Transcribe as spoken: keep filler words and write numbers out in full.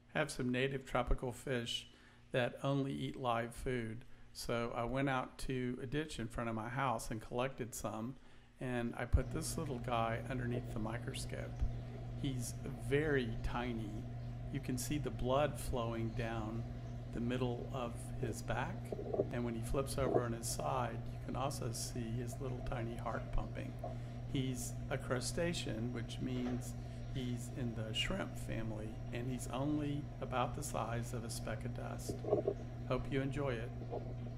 have some native tropical fish that only eat live food. So I went out to a ditch in front of my house and collected some, and I put this little guy underneath the microscope. He's very tiny. You can see the blood flowing down the middle of his back, and when he flips over on his side, you can also see his little tiny heart pumping. He's a crustacean, which means he's in the shrimp family, and he's only about the size of a speck of dust. Hope you enjoy it.